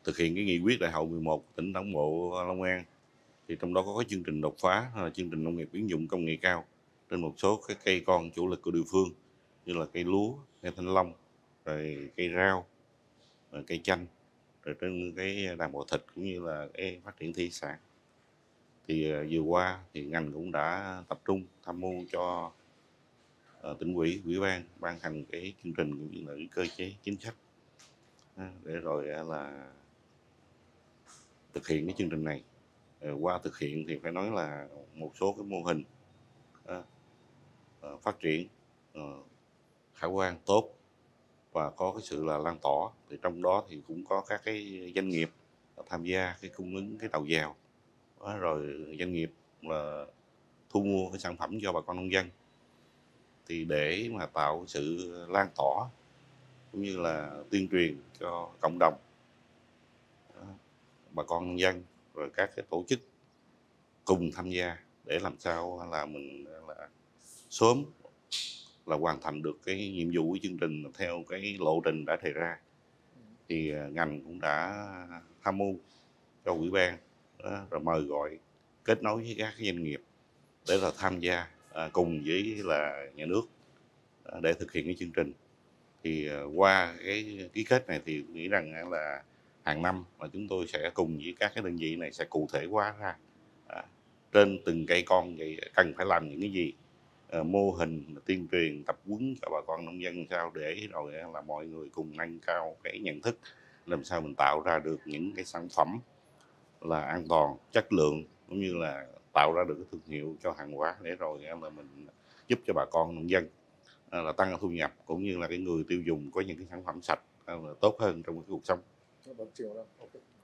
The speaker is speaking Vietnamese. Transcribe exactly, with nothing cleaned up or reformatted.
thực hiện cái nghị quyết đại hội mười một tỉnh Đảng bộ Long An, thì trong đó có cái chương trình đột phá là chương trình nông nghiệp ứng dụng công nghệ cao trên một số cái cây con chủ lực của địa phương như là cây lúa, cây thanh long, rồi cây rau, rồi cây chanh, rồi trên cái đàn bò thịt cũng như là cái phát triển thủy sản. Thì uh, vừa qua thì ngành cũng đã tập trung tham mưu cho uh, tỉnh ủy, ủy ban ban hành cái chương trình cũng như là cái cơ chế chính sách uh, để rồi uh, là thực hiện cái chương trình này. Uh, qua thực hiện thì phải nói là một số cái mô hình uh, uh, phát triển uh, khả quan tốt và có cái sự là lan tỏa, thì trong đó thì cũng có các cái doanh nghiệp tham gia cái cung ứng cái đầu vào đó, rồi doanh nghiệp là thu mua cái sản phẩm cho bà con nông dân. Thì để mà tạo sự lan tỏa cũng như là tuyên truyền cho cộng đồng, đó, bà con nông dân rồi các cái tổ chức cùng tham gia để làm sao là mình là sớm là hoàn thành được cái nhiệm vụ của chương trình theo cái lộ trình đã đề ra. Thì ngành cũng đã tham mưu cho ủy ban đó, rồi mời gọi kết nối với các doanh nghiệp để là tham gia à, cùng với là nhà nước à, để thực hiện cái chương trình. Thì à, qua cái ký kết này thì nghĩ rằng là hàng năm mà chúng tôi sẽ cùng với các cái đơn vị này sẽ cụ thể hóa ra à, trên từng cây con vậy cần phải làm những cái gì, à, mô hình tuyên truyền tập huấn cho bà con nông dân sao để rồi là mọi người cùng nâng cao cái nhận thức, làm sao mình tạo ra được những cái sản phẩm là an toàn, chất lượng cũng như là tạo ra được cái thương hiệu cho hàng hóa để rồi là mình giúp cho bà con nông dân là tăng thu nhập cũng như là cái người tiêu dùng có những cái sản phẩm sạch là tốt hơn trong cái cuộc sống.